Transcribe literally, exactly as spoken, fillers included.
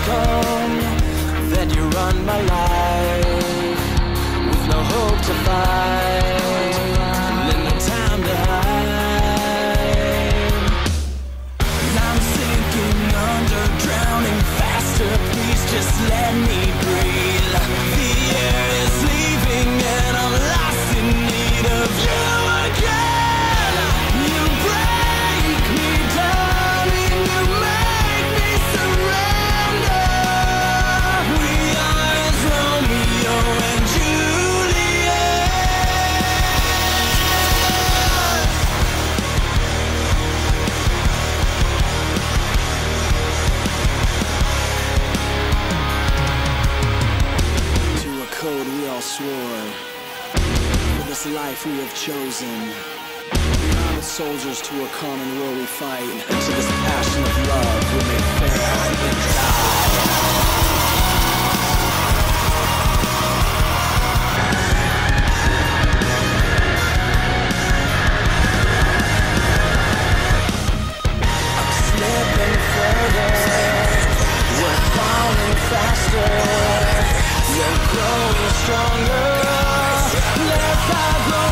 come that you run my life with no hope to fight and no time to hide. I'm sinking under, drowning faster. Please just let me breathe. The air is leaving and I'm lost in need of you again. You break me down and you make me surrender. We are as Romeo and Juliet. To a code we all swore, for this life we have chosen. Soldiers to a common war we fight, and to this passion of love we may fail and die. I'm slipping further, we're falling faster, you're growing stronger. Let's not grow